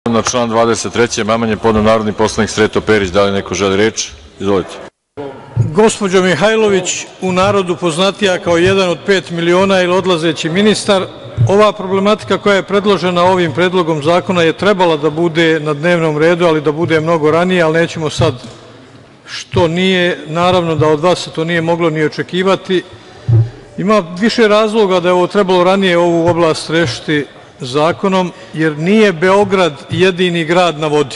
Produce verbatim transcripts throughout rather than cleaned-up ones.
Na član dvadeset tri. amandman je podneo narodni poslanik Sreto Perić. Da li neko želi reč? Izvolite. Gospođo Mihajlović, u narodu poznatija kao jedan od pet miliona ili odlazeći ministar, ova problematika koja je predložena ovim predlogom zakona je trebala da bude na dnevnom redu, ali da bude mnogo ranije, ali nećemo sad što nije. Naravno da od vas se to nije moglo ni očekivati. Ima više razloga da je ovo trebalo ranije ovu oblast rešiti zakonom, jer nije Beograd jedini grad na vodi.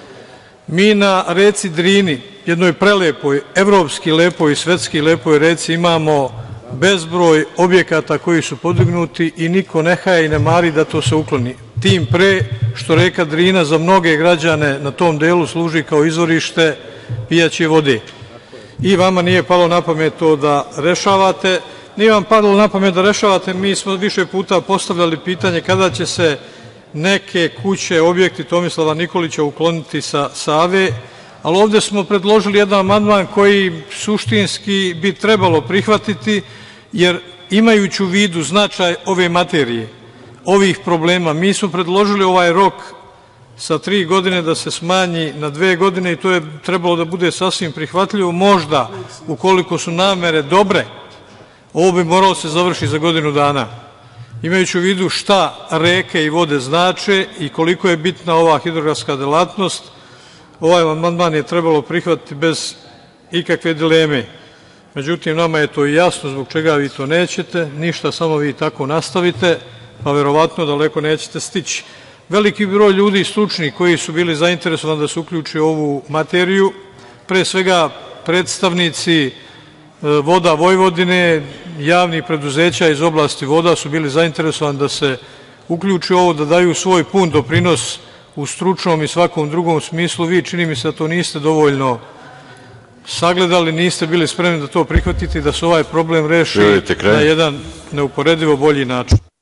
Mi na reci Drini, jednoj prelepoj, evropski lepoj i svetski lepoj reci, imamo bezbroj objekata koji su podignuti i niko ne haje i ne mari da to se ukloni. Tim pre što reka Drina za mnoge građane na tom delu služi kao izvorište pijaće vode. I vama nije palo na pamet to da rešavate. Nije vam padalo na pamet da rešavate, mi smo više puta postavljali pitanje kada će se neke kuće, objekti Tomislava Nikolića ukloniti sa Save, ali ovde smo predložili jedan amandman koji suštinski bi trebalo prihvatiti, jer imajući u vidu značaj ove materije, ovih problema, mi smo predložili ovaj rok sa tri godine da se smanji na dve godine i to je trebalo da bude sasvim prihvatljivo. Možda, ukoliko su namere dobre, ovo bi moralo se završiti za godinu dana. Imajući u vidu šta reke i vode znače i koliko je bitna ova hidrografska delatnost, ovaj amandman je trebalo prihvatiti bez ikakve dileme. Međutim, nama je to i jasno zbog čega vi to nećete, ništa, samo vi tako nastavite, pa verovatno daleko nećete stići. Veliki broj ljudi stručnih koji su bili zainteresovani da se uključi u ovu materiju, pre svega predstavnici Voda Vojvodine, javnih preduzeća iz oblasti voda su bili zainteresovani da se uključi u ovo, da daju svoj pun doprinos u stručnom i svakom drugom smislu. Vi, čini mi se, da to niste dovoljno sagledali, niste bili spremni da to prihvatite i da se ovaj problem reši na jedan neuporedivo bolji način.